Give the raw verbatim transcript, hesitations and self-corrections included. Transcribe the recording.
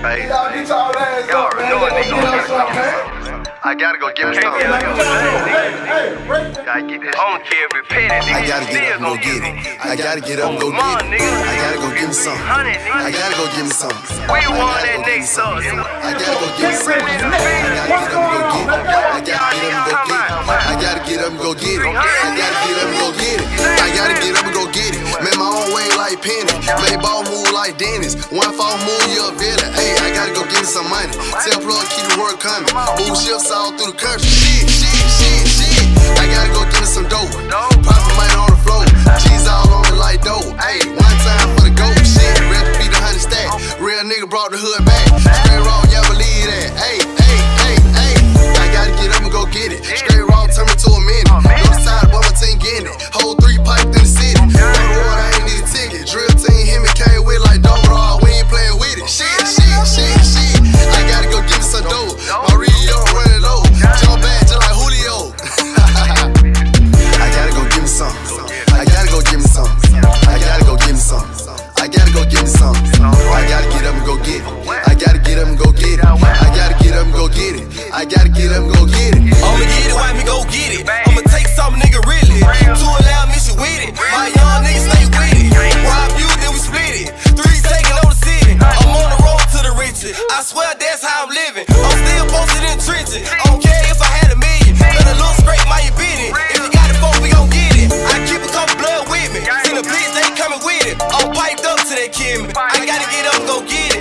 Hey, y'all already know a nigga gonna get I gotta go give him something. Gotta get this. I don't care if it's petty, nigga. I gotta get up and go get it. I gotta get up and go get it. I gotta go give me something. I gotta go give me something. We want that next up, nigga. I gotta go give me something. I gotta get up and go get it. I gotta get up and go get it. I gotta get up and go get it. I gotta get up and go get it. Man, my own way like Penny. Play ball move like Dennis. One fall move, you're a villain. Hey, I gotta go give me some money. Tell plug, keep the work coming. Move shifts all through the country. Shit, shit, shit, shit. I gotta go give me some dope. Profit money on the floor. Cheese all on it like dope. Hey, one time for the goat. Shit, recipe the honey stack. Real nigga brought the hood back. Straight raw, y'all believe that. Hey, hey, hey, hey. I gotta get up and go get it. Straight raw, turn me to a minute. North side, but my team getting it. Whole three pipe through the city. Water, water, I ain't need a ticket. Drill team, him and came with like dope raw. We ain't playing with it. Shit, shit, shit, shit. I gotta go give me some dope. My Rio running low. Jump back just like Julio. I gotta go give me some. I gotta go give me some. I gotta go give me some. I gotta go give me some. I gotta get up and go get it. I gotta get up and go get it. I gotta get up and go get it. I gotta get up and go get it. I'ma get it, why me go get it? I'ma take something, nigga, really. Two loud mission with it. My young niggas stay with it. Rob you, then we split it. Three taking on the city. I'm on the road to the riches. I swear that's how I'm living. I'm still posted in trenches. I don't care if I had a million. Better look straight, my you beat it. If you got it, folk, we gon' get it. I keep a couple blood with me. See the bitch, they coming with it. I'm piped up to that kid. I gotta get up and go get it.